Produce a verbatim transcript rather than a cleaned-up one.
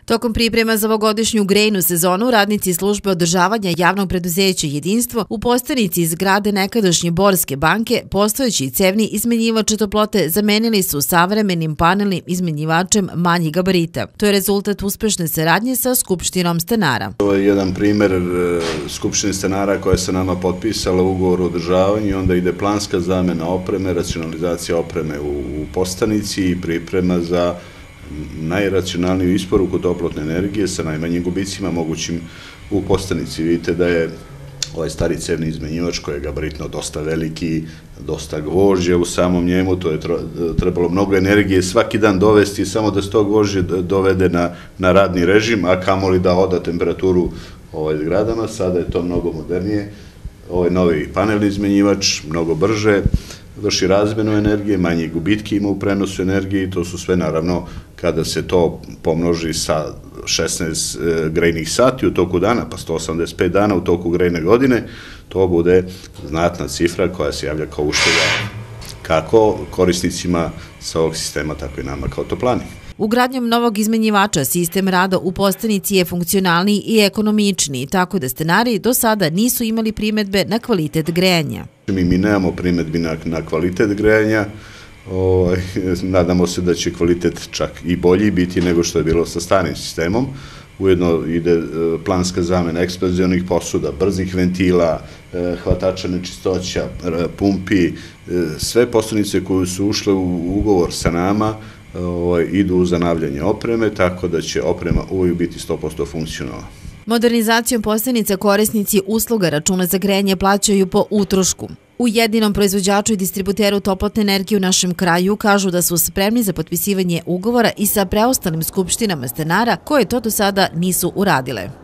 Tokom priprema za ovogodišnju grejnu sezonu, radnici službe održavanja javnog preduzeća Jedinstvo u Postanici iz zgrade nekadašnje Borske banke postojeći cevni izmenjivač toplote zamenili su savremenim panelnim izmenjivačem manjih gabarita. To je rezultat uspešne saradnje sa Skupštinom stanara. Ovo je jedan primer Skupštine stanara koja se nama potpisala ugovor o održavanju i onda ide planska zamena opreme, racionalizacija opreme u Postanici i priprema za najracionalniju isporuku toplotne energije sa najmanjim gubicima mogućim u Postanici. Vidite da je ovaj stari cevni izmenjivač koji je gabaritno dosta veliki, dosta gvožđe u samom njemu, to je trebalo mnogo energije svaki dan dovesti samo da se to gvožđe dovede na radni režim, a kamoli da oda temperaturu zgradama. Sada je to mnogo modernije. Ovaj novi panelni izmenjivač, mnogo brže, vrši razmenu energije, manje gubitke ima u prenosu energije i to su sve naravno kada se to pomnoži sa šesnaest grejnih sati u toku dana, pa sto osamdeset pet dana u toku grejne godine, to bude znatna cifra koja se javlja kao ušteda kako korisnicima sa ovog sistema, tako i nama kao toplani. Ugradnjom novog izmenjivača sistem rada u Postanici je funkcionalniji i ekonomičniji, tako da stanari do sada nisu imali primedbe na kvalitet grejanja. Mi nemamo primedbi na kvalitet grejanja, nadamo se da će kvalitet čak i bolji biti nego što je bilo sa starim sistemom. Ujedno ide planska zamena ekspanzionih posuda, brzih ventila, hvatača nečistoća, pumpi, sve Postanice koje su ušle u ugovor sa nama idu u zanavljanje opreme, tako da će oprema uvijek biti sto posto funkcionalna. Modernizacijom Postanica korisnici usluga računa za grejanje plaćaju po utrošku. U jedinom proizvođaču i distributeru toplotne energije u našem kraju kažu da su spremni za potpisivanje ugovora i sa preostalim skupštinama stanara koje to do sada nisu uradile.